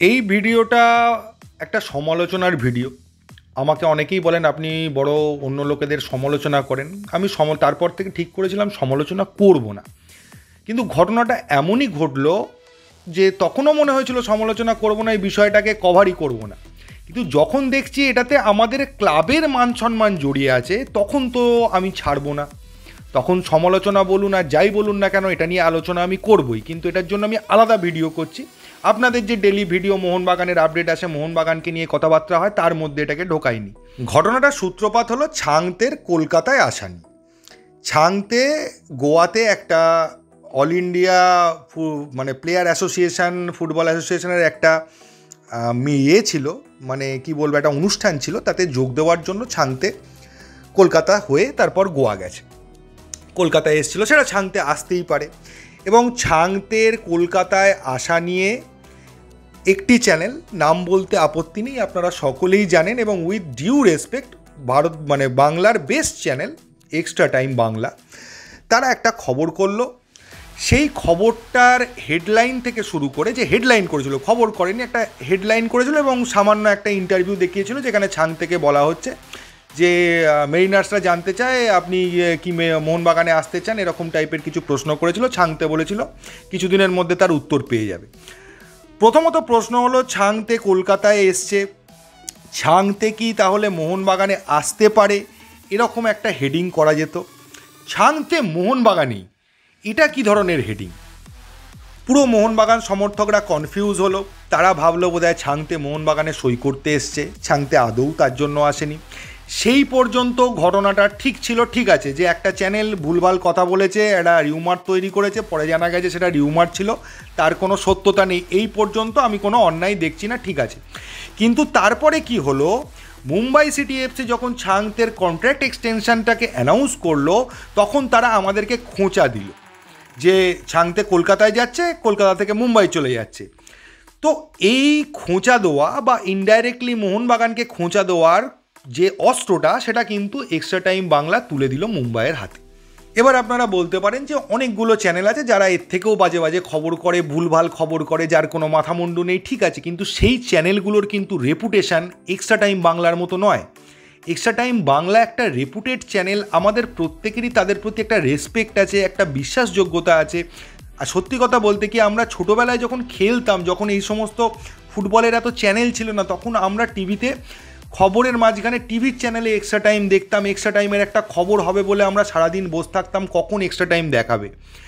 এই ভিডিওটা একটা সমালোচনার ভিডিও। আমাকে অনেকেই বলেন আপনি বড় অন্য লোকেদের সমালোচনা করেন। আমি তারপর থেকে ঠিক করেছিলাম সমালোচনা করব না। কিন্তু ঘটনাটা এমনই ঘটলো যে তখনও মনে হয়েছিল সমালোচনা করব না, এই বিষয়টাকে কভারই করব না। কিন্তু যখন দেখছি এটাতে আমাদের ক্লাবের মান সম্মান জড়িয়ে আছে, তখন তো আমি ছাড়বো না। তখন সমালোচনা বলুন আর যাই বলুন না কেন, এটা নিয়ে আলোচনা আমি করবই, কিন্তু এটার জন্য আমি আলাদা ভিডিও করছি। আপনাদের যে ডেলি ভিডিও মোহনবাগানের আপডেট আসে, মোহনবাগানকে নিয়ে কথাবার্তা হয়, তার মধ্যে এটাকে ঢোকাইনি। ঘটনাটার সূত্রপাত হলো ছাংতের কলকাতায় আসা নিয়ে। ছাংতে গোয়াতে একটা all India player association, football অ্যাসোসিয়েশনের একটা ছিল, কি বলবো, একটা অনুষ্ঠান ছিল। তাতে যোগ দেওয়ার জন্য ছাংতে কলকাতা হয়ে তারপর গোয়া গেছে। কলকাতায় এসেছিলো, সেটা ছাংতে আসতেই পারে। এবং ছাংতের কলকাতায় আসা নিয়ে একটি চ্যানেল, নাম বলতে আপত্তি নেই, আপনারা সকলেই জানেন, এবং উইথ ডিউ রেসপেক্ট, বাংলার best channel Extra Time Bangla, তারা একটা খবর করলো। সেই খবরটার হেডলাইন থেকে শুরু করে, যে হেডলাইন করেছিল, খবর করেনি, একটা হেডলাইন করেছিল এবং সামান্য একটা ইন্টারভিউ দেখিয়েছিল, যেখানে ছাং থেকে বলা হচ্ছে যে মেরিনার্সরা জানতে চায় আপনি কি মোহনবাগানে আসতে চান, এরকম টাইপের কিছু প্রশ্ন করেছিল। ছাংতে বলেছিল কিছুদিনের মধ্যে তার উত্তর পেয়ে যাবে। প্রথমত প্রশ্ন হলো, ছাংতে কলকাতায় এসছে, ছাংতে কি তাহলে মোহনবাগানে আসতে পারে, এরকম একটা হেডিং করা যেত। ছাংতে মোহনবাগানেই, এটা কি ধরনের হেডিং? পুরো মোহনবাগান সমর্থকরা কনফিউজ হলো। তারা ভাবলো বোধহয় ছাংতে মোহনবাগানে সই করতে এসছে, ছাংতে আদৌ তার জন্য আসেনি। সেই পর্যন্ত ঘটনাটা ঠিক ছিল, ঠিক আছে, যে একটা চ্যানেল ভুলভাল কথা বলেছে, একটা রিউমার তৈরি করেছে, পরে জানা গেছে সেটা রিউমার ছিল, তার কোনো সত্যতা নেই। এই পর্যন্ত আমি কোনো অন্যায় দেখছি না, ঠিক আছে। কিন্তু তারপরে কি হলো, মুম্বাই সিটি এফসি যখন ছাংতের কন্ট্রাক্ট এক্সটেনশনটাকে অ্যানাউন্স করলো, তখন তারা আমাদেরকে খোঁচা দিল যে ছাংতে কলকাতায় যাচ্ছে, কলকাতা থেকে মুম্বাই চলে যাচ্ছে। তো এই খোঁচা দেওয়া বা ইনডাইরেক্টলি মোহনবাগানকে খোঁচা দেওয়ার যে অস্ত্রটা, সেটা কিন্তু এক্সট্রা টাইম বাংলা তুলে দিল মুম্বাইয়ের হাতে। এবার আপনারা বলতে পারেন যে অনেকগুলো চ্যানেল আছে যারা এর থেকেও বাজে বাজে খবর করে, ভুলভাল খবর করে, যার কোনো মাথামুন্ডু নেই, ঠিক আছে, কিন্তু সেই চ্যানেলগুলোর কিন্তু রেপুটেশন এক্সট্রা টাইম বাংলার মতো নয়। এক্সট্রা টাইম বাংলা একটা রেপুটেড চ্যানেল, আমাদের প্রত্যেকেরই তাদের প্রতি একটা রেসপেক্ট আছে, একটা বিশ্বাসযোগ্যতা আছে। আর সত্যি কথা বলতে কি, আমরা ছোটোবেলায় যখন খেলতাম, যখন এই সমস্ত ফুটবলের এত চ্যানেল ছিল না, তখন আমরা টিভিতে খবরের মাঝখানে টিভির চ্যানেলে এক্সট্রা টাইম দেখতাম। এক্সট্রা টাইমের একটা খবর হবে বলে আমরা সারাদিন বসে থাকতাম কখন এক্সট্রা টাইম দেখাবে।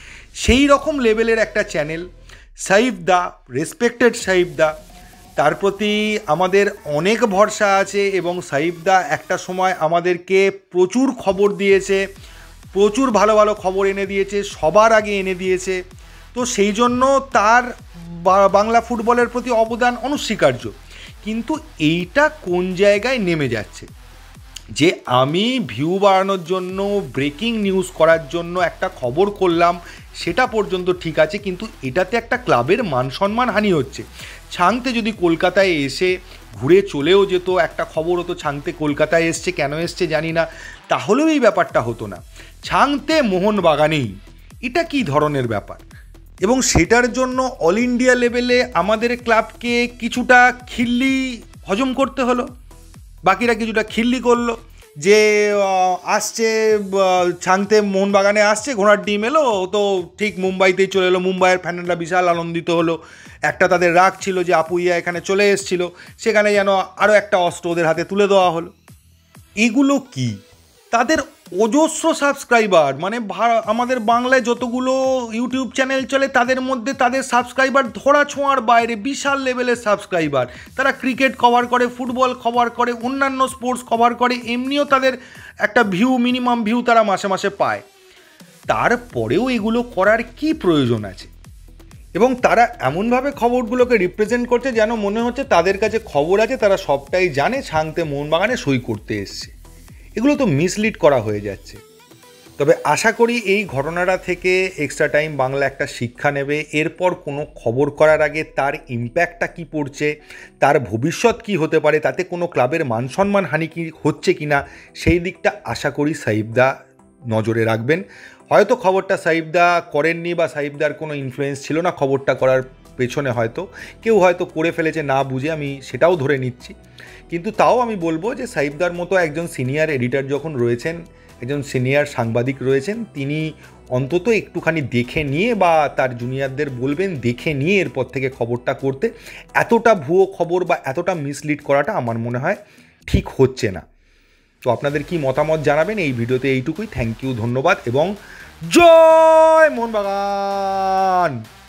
সেই রকম লেভেলের একটা চ্যানেল, সাইফ দা, রেসপেক্টেড সাইফ দা, তার প্রতি আমাদের অনেক ভরসা আছে। এবং সাইফ দা একটা সময় আমাদেরকে প্রচুর খবর দিয়েছে, প্রচুর ভালো ভালো খবর এনে দিয়েছে, সবার আগে এনে দিয়েছে। তো সেই জন্য তার বাংলা ফুটবলের প্রতি অবদান অনস্বীকার্য। কিন্তু এইটা কোন জায়গায় নেমে যাচ্ছে, যে আমি ভিউ বাড়ানোর জন্য, ব্রেকিং নিউজ করার জন্য একটা খবর করলাম, সেটা পর্যন্ত ঠিক আছে, কিন্তু এটাতে একটা ক্লাবের মান সম্মান হানি হচ্ছে। ছাংতে যদি কলকাতায় এসে ঘুরে চলেও যেত, একটা খবর হতো ছাংতে কলকাতায় এসছে, কেন এসছে জানি না, তাহলেও এই ব্যাপারটা হতো না। ছাংতে মোহনবাগানেই, এটা কি ধরনের ব্যাপার? এবং সেটার জন্য অল ইন্ডিয়া লেভেলে আমাদের ক্লাবকে কিছুটা খিল্লি হজম করতে হলো, বাকিরা কিছুটা খিল্লি করলো যে আসছে ছাংতে মোহনবাগানে আসছে, ঘোড়ার ডিম এলো, তো ঠিক মুম্বাইতেই চলে এলো। মুম্বাইয়ের ফ্যানেরা বিশাল আনন্দিত হলো। একটা তাদের রাগ ছিল যে আপুইয়া এখানে চলে এসেছিল, সেখানে যেন আরও একটা অস্ত্র ওদের হাতে তুলে দেওয়া হলো। এগুলো কি? তাদের অজস্র সাবস্ক্রাইবার, আমাদের বাংলায় যতগুলো ইউটিউব চ্যানেল চলে তাদের মধ্যে তাদের সাবস্ক্রাইবার ধরা ছোঁয়ার বাইরে, বিশাল লেভেলের সাবস্ক্রাইবার। তারা ক্রিকেট কভার করে, ফুটবল কভার করে, অন্যান্য স্পোর্টস কভার করে, এমনিও তাদের একটা মিনিমাম ভিউ তারা মাসে মাসে পায়। তারপরেও এগুলো করার কি প্রয়োজন আছে? এবং তারা এমনভাবে খবরগুলোকে রিপ্রেজেন্ট করছে যেন মনে হচ্ছে তাদের কাছে খবর আছে, তারা সবটাই জানে, ছাংতে মোহনবাগানে সই করতে এসছে। এগুলো তো মিসলিড করা হয়ে যাচ্ছে। তবে আশা করি এই ঘটনাটা থেকে এক্সট্রা টাইম বাংলা একটা শিক্ষা নেবে। এরপর কোনো খবর করার আগে তার ইম্প্যাক্টটা কী পড়ছে, তার ভবিষ্যৎ কী হতে পারে, তাতে কোনো ক্লাবের মান সম্মান হানি কি হচ্ছে কি না, সেই দিকটা আশা করি সাইফদা নজরে রাখবেন। হয়তো খবরটা সাইফদা করেননি বা সাইফদার কোনো ইনফ্লুয়েন্স ছিল না খবরটা করার পেছনে হয়তো কেউ হয়তো করে ফেলেছে না বুঝে, আমি সেটাও ধরে নিচ্ছি। কিন্তু তাও আমি বলবো যে সাইফদার মতো একজন সিনিয়র এডিটর যখন রয়েছেন, একজন সিনিয়র সাংবাদিক রয়েছেন, তিনি অন্তত একটুখানি দেখে নিয়ে বা তার জুনিয়রদের বলবেন দেখে নিয়ে এরপর থেকে খবরটা করতে। এতটা ভুয়ো খবর বা এতটা মিসলিড করাটা আমার মনে হয় ঠিক হচ্ছে না। তো আপনাদের কি মতামত জানাবেন এই ভিডিওতে, এইটুকুই। থ্যাংক ইউ, ধন্যবাদ এবং জয় মোহনবাগান।